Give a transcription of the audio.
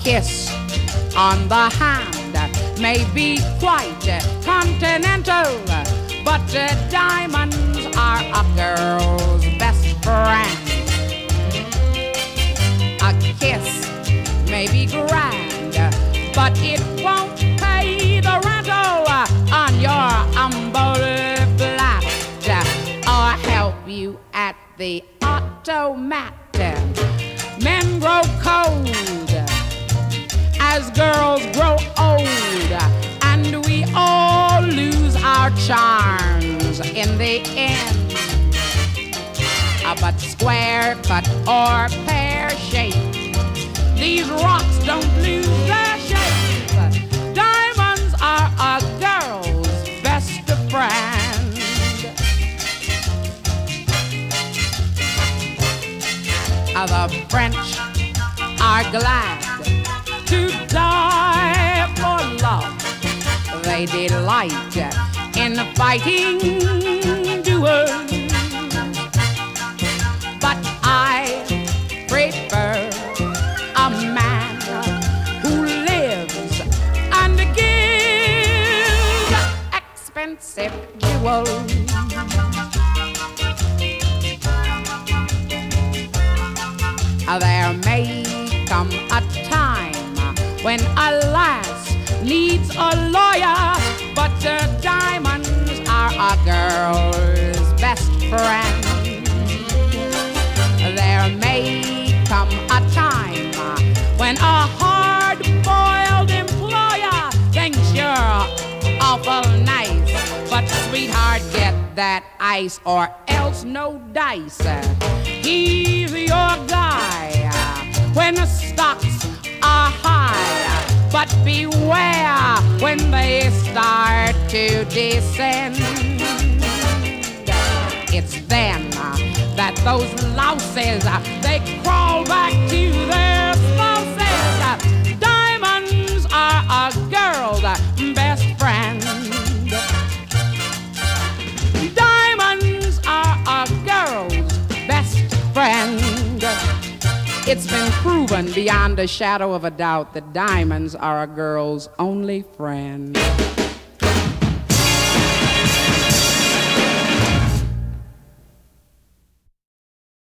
kiss on the hand may be quite continental, but diamonds are a girl's best friend. A kiss may be grand, but it won't pay the rental on your humble flat or help you at the automat. Men grow cold as girls grow old, and we all lose our charms in the end. But square cut or pear shape, these rocks don't lose their shape. Diamonds are a girl's best friend. The French are glad to die for love. They delight in fighting duels, but I prefer a man who lives and gives expensive jewels. There may come a time when a lass needs a lawyer, but diamonds are a girl's best friend. There may come a time when a hard-boiled employer thinks you're awful nice, but sweetheart, get that ice or else no dice. He's your guy when the stocks are high, but beware when they start to descend. It's then that those louses, they crawl back to their spouses. Diamonds are a girl's best friend. Diamonds are a girl's best friend. It's been proven beyond a shadow of a doubt that diamonds are a girl's only friend.